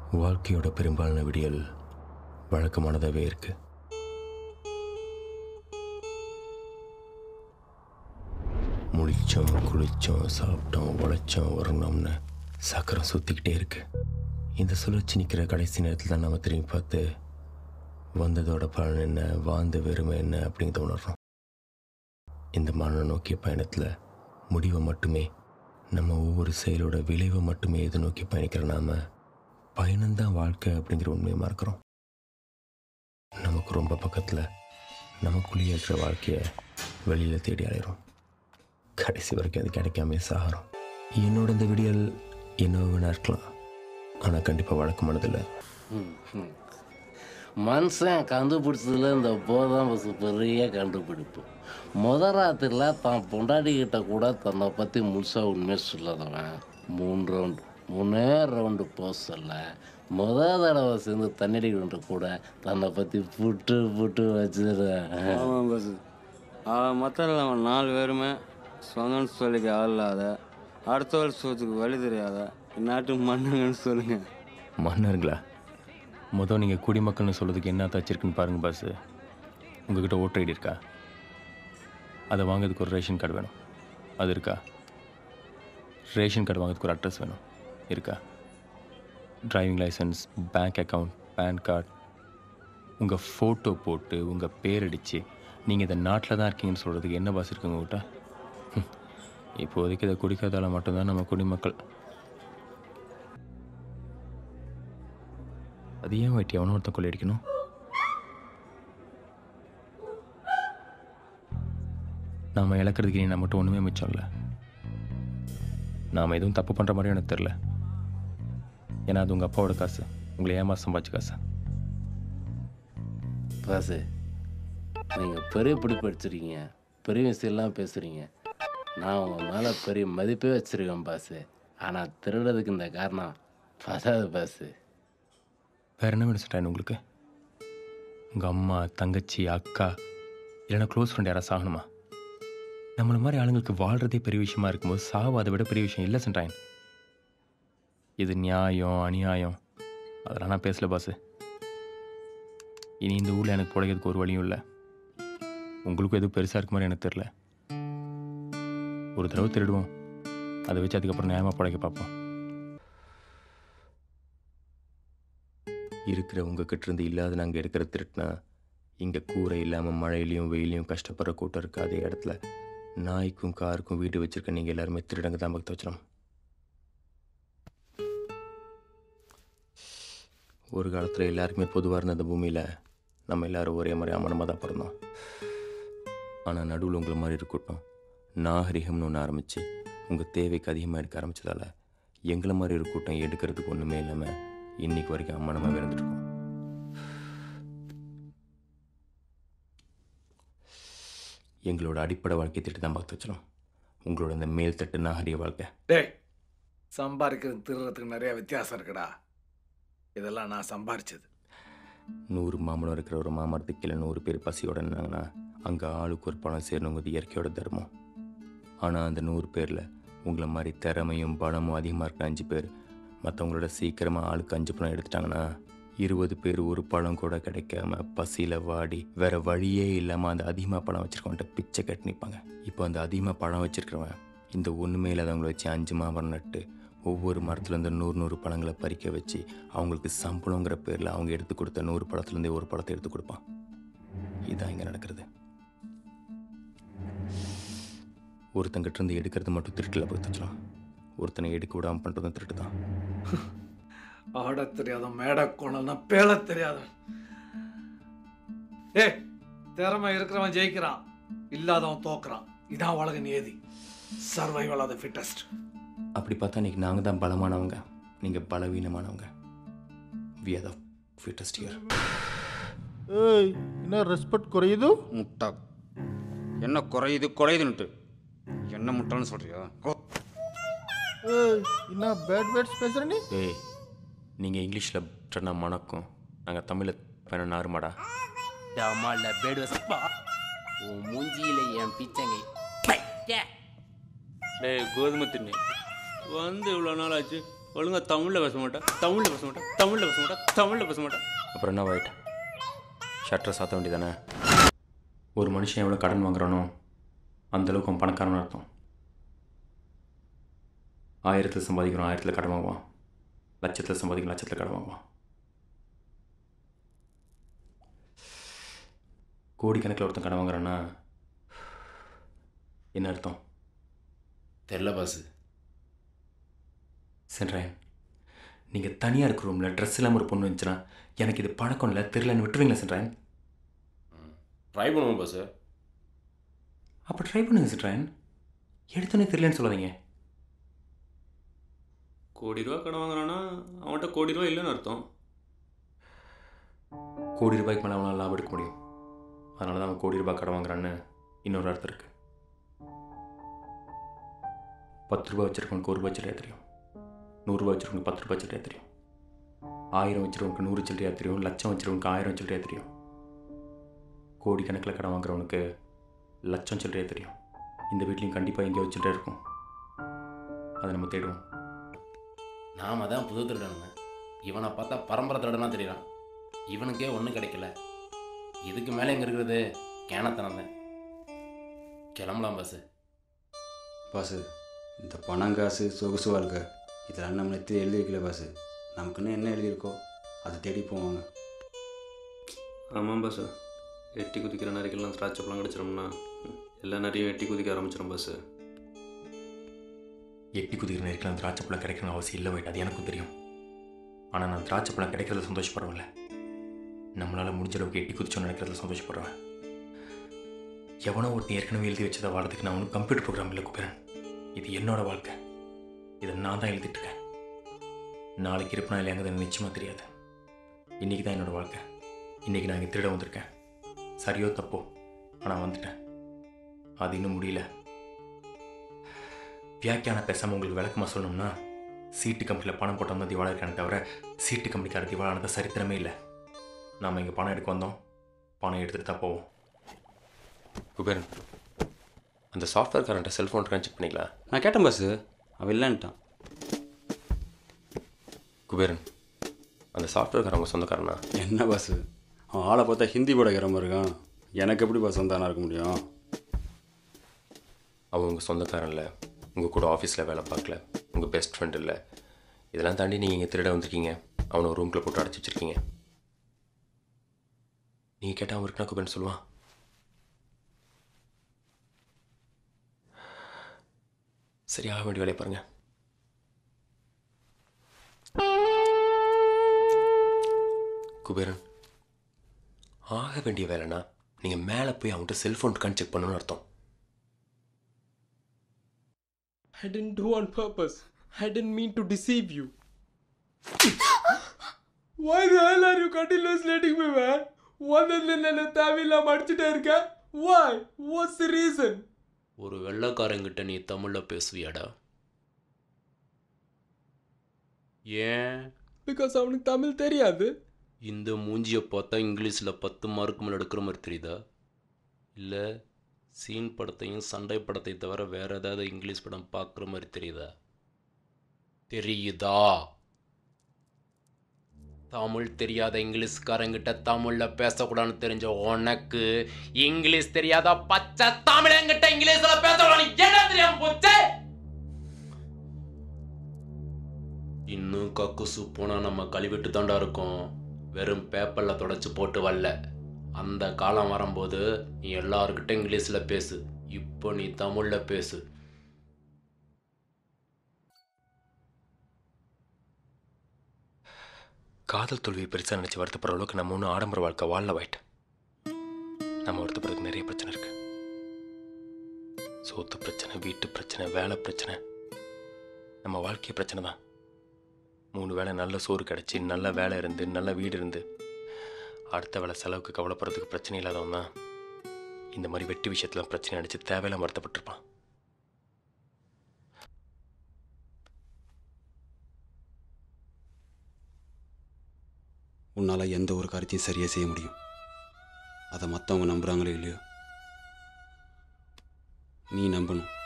வாழ்க்கையோட பெரும்பாலான விடியல் வழக்கமானதாகவே இருக்கு. முழிச்சோம், குளிச்சோம், சாப்பிட்டோம், உழைச்சோம், வரணும்னு சக்கரம் சுற்றிக்கிட்டே இருக்கு. இந்த சுழற்சி நிற்கிற கடைசி நேரத்தில் தான் நம்ம திரும்பி பார்த்து வந்ததோட பலன் என்ன, வாழ்ந்த வெறுமை என்ன அப்படிங்கிறத உணர்றோம். இந்த மரண நோக்கிய பயணத்தில் முடிவை மட்டுமே, நம்ம ஒவ்வொரு செயலோட விளைவை மட்டுமே எதிர்நோக்கி பயணிக்கிற நாம பயணம்தான் வாழ்க்கை அப்படிங்கிற உண்மையை மறக்கிறோம். நமக்கு ரொம்ப பக்கத்தில் நமக்குள்ளேயே இருக்கிற வாழ்க்கையை வெளியில் தேடி அலைகிறோம். கடைசி வரைக்கும் அது கிடைக்காம சாகிறோம். என்னோட இந்த விடியல் என்ன வேணா இருக்கலாம், ஆனால் கண்டிப்பாக வழக்கமானதில்லை. மனுஷன் கண்டுபிடிச்சதுல இந்த போதாம் பசு பெரிய கண்டுபிடிப்பு. ராத்திரியில் தான் பொண்டாடிக்கிட்ட கூட தன்னை பற்றி முழுசாக உண்மையாக சொல்லதவன் மூணே ரவுண்டு போக சொல்ல தடவை சேர்ந்து தண்ணடிக்கிட்டு கூட தன்னை பற்றி புட்டு வச்சுருவேன். ஆமாம் பஸ். மற்ற அவன் 4 பேருமே சொந்தம்னு சொல்லிக்க ஆள் இல்லாத, அடுத்தவள் சோத்துக்கு வழி தெரியாத நாட்டு மன்னங்கன்னு சொல்லுங்க. மன்னருங்களா? நீங்கள் குடிமக்கள்னு சொல்கிறதுக்கு என்ன தச்சிருக்குன்னு பாருங்கள் பாஸ். உங்கள்கிட்ட ஓட்டர் ஐடி இருக்கா? அதை வாங்கிறதுக்கு ஒரு ரேஷன் கார்டு வேணும், அது இருக்கா? ரேஷன் கார்டு வாங்கிறதுக்கு ஒரு அட்ரஸ் வேணும், இருக்கா? Driving licence, bank account, PAN card, உங்கள் ஃபோட்டோ போட்டு உங்கள் பேர் அடித்து நீங்கள் இந்த நாட்டில் தான் இருக்கீங்கன்னு சொல்கிறதுக்கு என்ன பாஸ் இருக்குங்க உங்கள்கிட்ட? இப்போதைக்கு இதை குடிக்காதால மட்டும்தான் நம்ம குடிமக்கள். அது ஏன் வெட்டி எவனோ ஒருத்தன் கொள்ளையடிக்கணும்? நாம் இழக்கிறதுக்கு நீ மட்டும் ஒன்றுமே மிச்சம் இல்லை. நாம் எதுவும் தப்பு பண்ணுற மாதிரி எனக்கு தெரில. ஏன்னா அது உங்கள் அப்பாவோட காசு, உங்களை ஏமாசம் சம்பாதிச்ச காசு. பாசு, நீங்கள் பெரிய பிடிப்பு அடிச்சிருக்கீங்க, பெரிய விஷயம்லாம் பேசுகிறீங்க. நான் உங்கள் மேலே பெரிய மதிப்பே வச்சுருக்கேன் பாசு. ஆனால் திருடுறதுக்கு இந்த காரணம் பசாது பாசு. வேறு என்ன வேணும் சொல்கிறேன் உங்களுக்கு? உங்கள் அம்மா, தங்கச்சி, அக்கா, இல்லைன்னா க்ளோஸ் ஃப்ரெண்ட் யாராவது சாகணுமா? நம்மளை மாதிரி ஆளுங்களுக்கு வாழ்கிறதே பெரிய விஷயமா இருக்கும்போது சாவு அதை விட பெரிய விஷயம் இல்லை சென்றாயின். இது நியாயம் அநியாயம் அதெல்லாம் நான் பேசல பாசு. இனி இந்த ஊரில் எனக்கு பிழைக்கிறதுக்கு ஒரு வழியும் இல்லை. உங்களுக்கும் எதுவும் பெருசாக இருக்க மாதிரி எனக்கு தெரில. ஒரு தடவை திருடுவோம், அதை வச்சு அதுக்கப்புறம் நியாயமாக பிழைக்க பார்ப்போம். இருக்கிற உங்ககிட்ட இருந்து இல்லாத நாங்கள் எடுக்கிற திருட்டுனா, இங்கே கூரை இல்லாமல் மழையிலையும் வெயிலையும் கஷ்டப்படுற கூட்டம் இருக்குது. அதே இடத்துல நாய்க்கும் காருக்கும் வீடு வச்சுருக்க நீங்கள் எல்லாருமே திருடங்க தான் பக்த வச்சிடும். ஒரு காலத்தில் எல்லாருக்குமே பொதுவாக இருந்த அந்த பூமியில் நம்ம எல்லோரும் ஒரே மாதிரி அமனமாக தான் பிறந்தோம். ஆனால் நடுவில் உங்களை மாதிரி இருக்கட்டும் நாகரிகம்னு ஒன்று ஆரம்பித்து உங்கள் தேவைக்கு அதிகமாக எடுக்க ஆரம்பித்ததால் எங்களை மாதிரி ஒரு கூட்டம் எடுக்கிறதுக்கு ஒன்றுமே இல்லாமல் இன்னைக்கு வரைக்கும் அம்மனமாக இருந்துருக்கோம். எங்களோட அடிப்படை வாழ்க்கை திட்டு தான் பார்த்து வச்சிடும் உங்களோட இந்த மேல் தட்டு நாகரிக வாழ்க்கை. சம்பாதிக்கிறது திருறதுக்கு நிறைய வித்தியாசம் இருக்குடா. இதெல்லாம் நான் சம்பாரிச்சது. 100 மாமரம் இருக்கிற ஒரு மாமரத்துக்கு கீழே 100 பேர் பசியோட இருந்தாங்கன்னா அங்கே ஆளுக்கு ஒரு பணம் சேரணுங்கிறது இயற்கையோட தர்மம். ஆனால் அந்த 100 பேரில் உங்களை மாதிரி திறமையும் பணமும் அதிகமாக இருக்கிற 5 பேர் மற்றவங்களோட சீக்கிரமாக ஆளுக்கு 5 பணம் எடுத்துட்டாங்கன்னா 20 பேர் ஒரு பழம் கூட கிடைக்காம பசியில் வாடி வேற வழியே இல்லாமல் அந்த அதிகமாக பழம் வச்சுருக்கவன்ட்ட பிச்சை கட்டி நிற்பாங்க. இப்போ அந்த அதிகமாக பழம் வச்சுருக்கிறவன் இந்த ஒன்றுமே இல்லாதவங்களை வச்சு 5 மாமரம் நட்டு ஒவ்வொரு மரத்துலேருந்து 100 பழங்களை பறிக்க வச்சு அவங்களுக்கு சம்பளங்கிற பேரில் அவங்க எடுத்து கொடுத்த 100 பழத்துலேருந்தே ஒரு பழத்தை எடுத்து கொடுப்பான். இதுதான் இங்கே நடக்கிறது. ஒருத்தங்கிட்ட இருந்து எடுக்கிறது மட்டும் திருட்டில் போய் தச்சலாம், ஒருத்தனை எடுக்க விடாமல் பண்ணுறதும் திருட்டு தான். ஆட தெரியாத மேட கோணல்னா பேல தெரியாதவன். திறமை இருக்கிறவன் ஜெயிக்கிறான், இல்லாதவன் தோக்குறான். இதான் உலக நியதி. Survival of the fittest. அப்படி பார்த்தா இன்னைக்கு நாங்கள் தான் பலமானவங்க, நீங்கள் பலவீனமானவங்க. We are the fittest here. என்ன ரெஸ்பெக்ட் குறையுது? முட்டா என்ன குறையுதுன்ட்டு என்ன முட்டான்னு சொல்றியா? என்ன பேட் வேர்ட்ஸ் பேசுற நீ? நீங்கள் இங்கிலீஷில் சொன்ன மணக்கும், நாங்கள் தமிழில் பேன நாருமாடா. டமால பேடு வசப்பா உன் மூஞ்சியில் என் பிச்சங்கை. கோதுமை திண்ணி வந்து இவ்வளோ நாள் ஆச்சு, ஒழுங்காக தமிழில் பேச மாட்டேன், தமிழில் பேச மாட்டேன், தமிழில் பேச மாட்டேன், தமிழில் பேச மாட்டேன். அப்புறம் என்ன ஒயிட், ஷட்டரை சாத்த வேண்டியதானே? ஒரு மனுஷன் எவ்வளோ கடன் வாங்குறானோ அந்தளவுக்கு அவன் பணக்காரன்னு அர்த்தம். 1000 சம்பாதிக்கிறோம், 1000 கடன் வாங்குவான். 1,00,000 சம்பாதிக்கிறோம், 1,00,000 கடன் வாங்குவான். கோடிக்கணக்கில் ஒருத்தன் கடன் வாங்குறான்னா என்ன அர்த்தம்? தெரில பாஸு. சென்றாயன், நீங்கள் தனியாக இருக்கிற ரூமில் ட்ரெஸ் இல்லாமல் ஒரு பொண்ணு இருந்துச்சுன்னா எனக்கு இது பழக்கம் இல்லை, தெரியலன்னு விட்டுருவீங்களா சென்றாயன்? ட்ரை பண்ணுவோம் பாஸு. அப்போ ட்ரை பண்ணுங்க சென்றாயன், எடுத்தோன்னே தெரியலன்னு சொல்லாதீங்க. கோடி ரூபா கடன் வாங்குறான்னா அவன்கிட்ட கோடி ரூபா இல்லைன்னு அர்த்தம். கோடி ரூபாய்க்கு மேலே அவனால் லாபம் எடுக்க முடியும், அதனால தான் அவன் கோடி ரூபாய் கடன் வாங்குறான்னு இன்னொரு அர்த்தம் இருக்குது. 10 ரூபா வச்சுருக்கவனுக்கு 1 ரூபாய் சில்லறையாக தெரியும், 100 ரூபா வச்சுருக்கவனுக்கு 10 ரூபாய் சில்லறையாக தெரியும், 1000 வச்சுருக்கவனுக்கு 100 சில்லறையாக தெரியும், 1,00,000 வச்சுருக்கவனுக்கு 1000 சில்லறையாக தெரியும். கோடி கணக்கில் கடன் வாங்குறவனுக்கு 1,00,000 சில்லறையாக தெரியும். இந்த வீட்லேயும் கண்டிப்பாக எங்கேயோ சில்லறை இருக்கும், அதை நம்ம தேடுவோம். நாம தான் புது திருடனுங்க. இவனை பார்த்தா பரம்பரை திருடனா தெரியறான். இவனுக்கே ஒன்றும் கிடைக்கல, இதுக்கு மேலே எங்கே இருக்கிறது? கேனத்தனம் தான். கிளம்பலாம் பாஸு. பாஸு, இந்த பணம் காசு சொகுசு வாழ்க்கை இதெல்லாம் நம்ம நெத்தி எழுதி வைக்கல பாஸு. நமக்குன்னு என்ன எழுதியிருக்கோ அதை தேடி போவாங்க. ஆமாம் பாஸு, எட்டி குதிக்கிற நரிக்கெல்லாம் திராட்சைப்பழம் கிடச்சிரோம்னா எல்லா நரியும் எட்டி குதிக்க ஆரம்பிச்சிடும் பாஸு. எட்டி குதிக்கிற நேரத்தில் திராட்சை பழம் கிடைக்கணும்னு அவசியம் இல்லை வைட், அது எனக்கும் தெரியும். ஆனால் நான் திராட்சை பழம் கிடைக்கிறத சந்தோஷப்படுறேன்ல, நம்மளால் முடிஞ்ச அளவுக்கு எட்டி குதிச்சோன்னு நினைக்கிறதுல சந்தோஷப்படுறேன். எவனோ ஒருத்தன் ஏற்கனவே எழுதி வச்சதை வாழறதுக்கு நான் ஒன்றும் கம்ப்யூட்டர் ப்ரோக்ராம் இல்லை குபேரன். இது என்னோடய வாழ்க்கை, இதை நான் தான் எழுதிட்டுருக்கேன். நாளைக்கு இருப்பேனா இல்லையாங்கிறது நிச்சயமாக தெரியாது. இன்றைக்கி தான் என்னோடய வாழ்க்கை. இன்றைக்கி நான் இங்கே திருட வந்திருக்கேன், சரியோ தப்போ ஆனால் வந்துட்டேன். அது இன்னும் முடியல. வியாக்கியான பேசாமல் உங்களுக்கு விளக்கமாக சொல்லணும்னா, சீட்டு கம்பெனியில் பணம் போட்டோம் தான் திவாலாக இருக்கானே தவிர சீட்டு கம்பெனிக்கார திவாலானது சரித்திரமே இல்லை. நாம் இங்கே பணம் எடுக்க வந்தோம், பணம் எடுத்துகிட்டு தான் போவோம். குபேரன், அந்த சாஃப்ட்வேர்காரன்ட்ட செல்ஃபோன் செக் பண்ணிக்கலாம். நான் கேட்டேன் பாஸு, அவன் இல்லைன்ட்டான். குபேரன், அந்த சாஃப்ட்வேர்காரன் உங்கள் சொந்தக்காரனா? என்ன பாஸு, அவன் ஆளை பார்த்தா ஹிந்தி போடக்கிற மாதிரி இருக்கான். எனக்கு எப்படி பாஸ் சொந்தானா இருக்க முடியும்? அவன் உங்கள் சொந்தக்காரன் இல்லை, உங்கள் கூட ஆஃபீஸில் வேலை பார்க்கல, உங்கள் பெஸ்ட் ஃப்ரெண்ட் இல்லை. இதெல்லாம் தாண்டி நீங்கள் இங்கே திருட வந்திருக்கீங்க, அவனை ஒரு ரூமில் போட்டு அடைச்சி வச்சுருக்கீங்க. நீங்கள் கேட்டால் அவன் இருக்குன்னா குபேரன் சொல்லுவான். சரி, ஆக வேண்டிய வேலையை பாருங்கள். குபேரன், ஆக வேண்டிய வேலைன்னா நீங்கள் மேலே போய் அவன்கிட்ட செல்ஃபோன் இருக்கான்னு செக் பண்ணணும்னு அர்த்தம். I didn't do on purpose. I didn't mean to deceive you. Why the hell are you continuously letting me, man? ஒன்னதுல தேவையில்லாம அடிச்சுட்டே இருக்க. Why? What's the reason? ஒரு வெள்ளைக்காரங்கிட்ட நீ தமிழில் பேசுவியாடா? ஏன்? Because அவனுக்கு தமிழ் தெரியாது. இந்த மூஞ்சியை பார்த்தா இங்கிலீஷில் 10 மார்க் மேலே எடுக்கிற மாதிரி தெரியுதா? இல்லை சீன் படத்தையும் சண்டை படத்தை தவிர வேறு ஏதாவது இங்கிலீஷ் படம் பார்க்குற மாதிரி தெரியுதா? தெரியுதா? தமிழ் தெரியாத இங்கிலீஷ்காரங்கிட்ட தமிழில் பேசக்கூடாதுன்னு தெரிஞ்ச உனக்கு இங்கிலீஷ் தெரியாத பச்சை தமிழங்கிட்ட இங்கிலீஷில் பேசக்கூடாது என்ன தெரியாம போச்சு? இன்னும் கக்குசு போனால் நம்ம கழுவிட்டு தாண்டா இருக்கோம், வெறும் பேப்பரில் தொடச்சி போட்டு வரல. அந்த காலம் வரும்போது நீ எல்லாருக்கிட்ட இங்கிலீஷில் பேசு, இப்போ நீ தமிழில் பேசு. காதல் தோல்வியை பெருசாக நினச்சி வருத்தப்படுற அளவுக்கு நம்ம ஒன்றும் ஆடம்பர வாழ்க்கை வாழல வைட். நம்ம வருத்தப்படுறதுக்கு நிறைய பிரச்சனை இருக்கு. சோத்து பிரச்சனை, வீட்டு பிரச்சனை, வேலை பிரச்சனை, நம்ம வாழ்க்கை பிரச்சனை தான். 3 வேளை நல்ல சோறு கிடச்சி, நல்ல வேலை இருந்து, நல்ல வீடு இருந்து, அடுத்த வேலை செலவுக்கு கவலைப்படுறதுக்கு பிரச்சனை இல்லாதவன் தான் இந்த மாதிரி வெட்டி விஷயத்தில் பிரச்சனை அடித்து தேவையில்லாம வருத்தப்பட்டிருப்பான். உன்னால் எந்த ஒரு காரியத்தையும் சரியாக செய்ய முடியும். அதை மற்றவங்க நம்புகிறாங்களோ இல்லையோ, நீ நம்பணும்.